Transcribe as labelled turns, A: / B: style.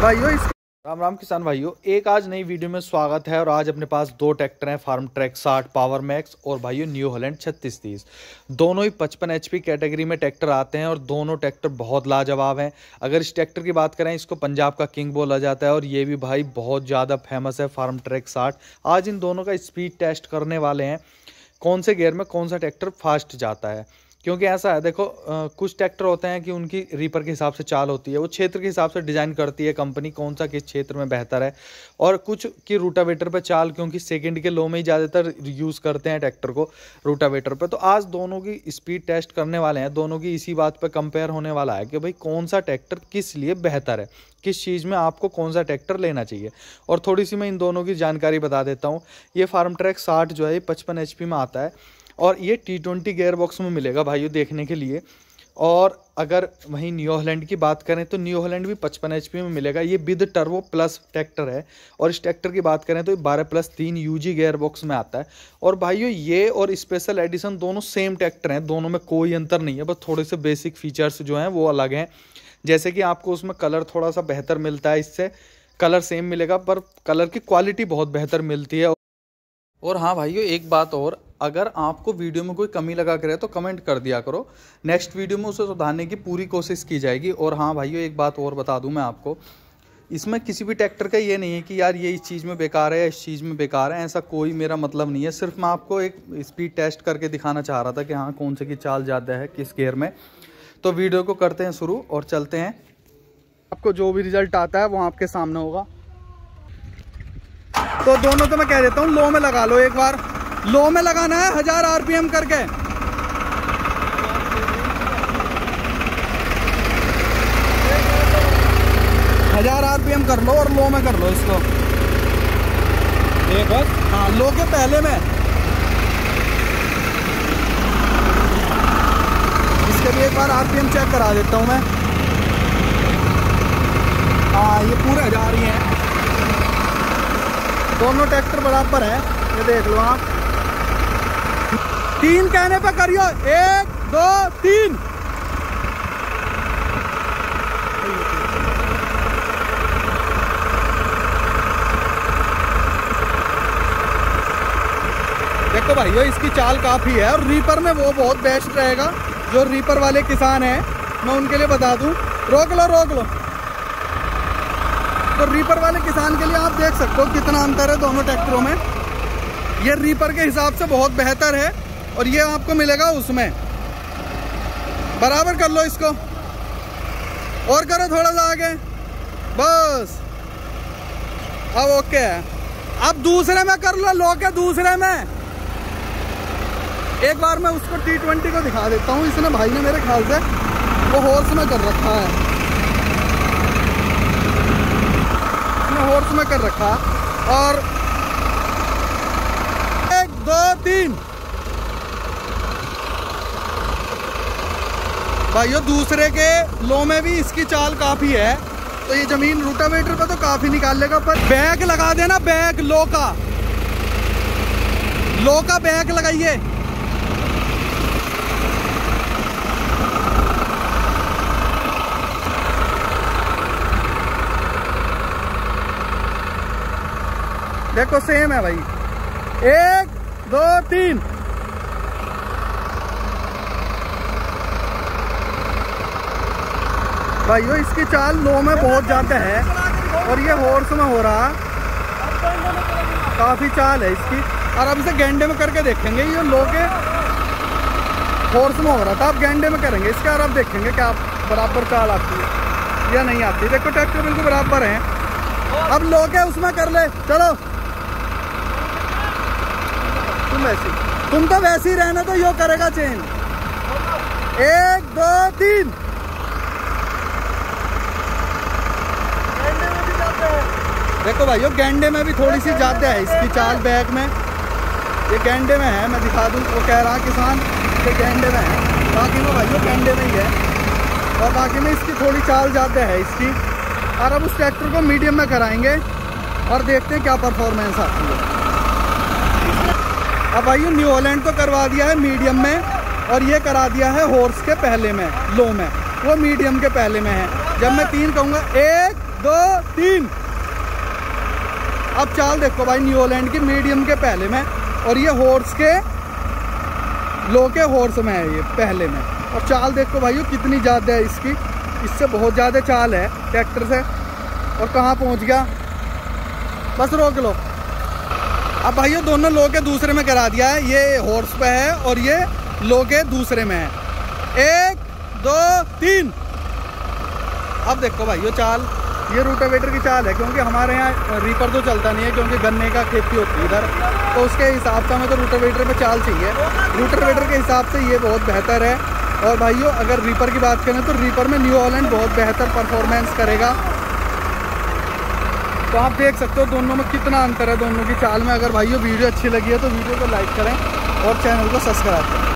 A: भाइयों राम राम किसान भाइयों, एक आज नई वीडियो में स्वागत है। और आज अपने पास दो ट्रैक्टर हैं, फार्म ट्रैक 60 पावर मैक्स और भाइयों न्यू हॉलैंड 3630। दोनों ही 55 HP कैटेगरी में ट्रैक्टर आते हैं और दोनों ट्रैक्टर बहुत लाजवाब हैं। अगर इस ट्रैक्टर की बात करें, इसको पंजाब का किंग बोला जाता है और ये भी भाई बहुत ज़्यादा फेमस है, फार्म ट्रैक 60। आज इन दोनों का स्पीड टेस्ट करने वाले हैं, कौन से गियर में कौन सा ट्रैक्टर फास्ट जाता है। क्योंकि ऐसा है, देखो कुछ ट्रैक्टर होते हैं कि उनकी रीपर के हिसाब से चाल होती है, वो क्षेत्र के हिसाब से डिज़ाइन करती है कंपनी कौन सा किस क्षेत्र में बेहतर है। और कुछ की रूटावेटर पे चाल, क्योंकि सेकंड के लो में ही ज़्यादातर यूज़ करते हैं ट्रैक्टर को रूटावेटर पे। तो आज दोनों की स्पीड टेस्ट करने वाले हैं, दोनों की इसी बात पे कंपेयर होने वाला है कि भाई कौन सा ट्रैक्टर किस लिए बेहतर है, किस चीज़ में आपको कौन सा ट्रैक्टर लेना चाहिए। और थोड़ी सी मैं इन दोनों की जानकारी बता देता हूँ। ये फार्म ट्रैक 60 जो है 55 HP में आता है और ये T20 गेयर बॉक्स में मिलेगा भाइयों देखने के लिए। और अगर वहीं न्यू हॉलैंड की बात करें तो न्यू हॉलैंड भी 55 HP में मिलेगा, ये विद टर्बो प्लस ट्रैक्टर है। और इस ट्रैक्टर की बात करें तो 12+3 UG गेयर बॉक्स में आता है। और भाइयों ये और स्पेशल एडिशन दोनों सेम ट्रैक्टर हैं, दोनों में कोई अंतर नहीं है, बस थोड़े से बेसिक फीचर्स जो हैं वो अलग हैं। जैसे कि आपको उसमें कलर थोड़ा सा बेहतर मिलता है, इससे कलर सेम मिलेगा पर कलर की क्वालिटी बहुत बेहतर मिलती है। और हाँ भाइयों, एक बात और, अगर आपको वीडियो में कोई कमी लगा करे तो कमेंट कर दिया करो, नेक्स्ट वीडियो में उसे सुधारने की पूरी कोशिश की जाएगी। और हाँ भाइयों, एक बात और बता दूं मैं आपको, इसमें किसी भी ट्रैक्टर का ये नहीं है कि यार ये इस चीज़ में बेकार है, इस चीज़ में बेकार है, ऐसा कोई मेरा मतलब नहीं है। सिर्फ मैं आपको एक स्पीड टेस्ट करके दिखाना चाह रहा था कि हाँ कौन से की चाल ज़्यादा है किस गियर में। तो वीडियो को करते हैं शुरू और चलते हैं। आपको जो भी रिजल्ट आता है वो आपके सामने होगा। तो दोनों तो मैं कह देता हूँ लो में लगा लो, एक बार लो में लगाना है 1000 RPM करके। हजार RPM कर लो और लो में कर लो इसको, ये बस। हाँ, लो के पहले में इसके भी एक बार RPM चेक करा देता हूँ मैं। हाँ, ये पूरे 1000 ही हैं, दोनों ट्रैक्टर बराबर है, ये देख लो आप। 3 कहने पे करियो, 1 2 3। देखो भाइयों, इसकी चाल काफी है और रीपर में वो बहुत बेस्ट रहेगा। जो रीपर वाले किसान हैं मैं उनके लिए बता दूं, रोक लो। तो रीपर वाले किसान के लिए आप देख सकते हो कितना अंतर है दोनों ट्रैक्टरों में। ये रीपर के हिसाब से बहुत बेहतर है और ये आपको मिलेगा उसमें। बराबर कर लो इसको और करो थोड़ा सा आगे, बस अब ओके है। अब दूसरे में कर लो के दूसरे में। एक बार मैं उसको T20 को दिखा देता हूँ। इसने भाई ने मेरे ख्याल से वो हॉर्स में कर रखा है, हॉर्स में कर रखा। और 1 2 3 भाइयों, दूसरे के लो में भी इसकी चाल काफी है। तो ये जमीन रूटावेटर पे तो काफी निकाल लेगा, पर बैग लगा देना, बैग लो का बैग लगाइए। देखो सेम है भाई, 1 2 3। भाइयों इसकी चाल लो में बहुत ज्यादा है और ये हॉर्स में हो रहा, काफी चाल है इसकी। और अब इसे गेंडे में करके देखेंगे। ये लो के हॉर्स में हो रहा था, अब गेंडे में करेंगे इसके और अब देखेंगे क्या बराबर चाल आती है या नहीं आती। देखो ट्रैक्टर बिल्कुल बराबर है। अब लो के उसमें कर ले, चलो तुम तो वैसे ही रहना, तो यो करेगा चेंज। 1 2 3। देखो भाइयों, गेंडे में भी थोड़ी सी ज्यादा है इसकी चाल बैग में। ये गेंडे में है, मैं दिखा दूं, वो कह रहा किसान कि गेंडे में है, बाकी में भाइयों गेंडे में ही है। और बाकी में इसकी थोड़ी चाल ज्यादा है इसकी। और अब उस ट्रैक्टर को मीडियम में कराएंगे और देखते हैं क्या परफॉर्मेंस आती है। अब भाई न्यू हॉलैंड तो करवा दिया है मीडियम में और ये करा दिया है हॉर्स के पहले में, लो में, वो मीडियम के पहले में है। जब मैं 3 कहूँगा 1
B: 2 3। अब चाल देखो भाई, न्यू हॉलैंड की मीडियम के पहले में, और ये हॉर्स के लो के हॉर्स में है ये पहले में। और चाल देखो भाइयों कितनी ज़्यादा है इसकी, इससे बहुत ज़्यादा चाल है ट्रैक्टर से। और कहाँ पहुँच गया, बस रोक लो। अब भाइयों दोनों लो के दूसरे में करा दिया है, ये हॉर्स पे है और ये लो के दूसरे में है। 1 2 3। अब देखो भाइयों चाल, ये रोटावेटर की चाल है, क्योंकि हमारे यहाँ रीपर तो चलता नहीं है, क्योंकि गन्ने का खेती होती है इधर, तो उसके हिसाब से हमें तो रोटावेटर में चाल चाहिए। रोटावेटर के हिसाब से ये बहुत बेहतर है। और भाइयों अगर रीपर की बात करें तो रीपर में न्यू हॉलैंड बहुत बेहतर परफॉर्मेंस करेगा। तो आप देख सकते हो दोनों में कितना अंतर है दोनों की चाल में। अगर भाइयों वीडियो अच्छी लगी है तो वीडियो को लाइक करें और चैनल को सब्सक्राइब करें।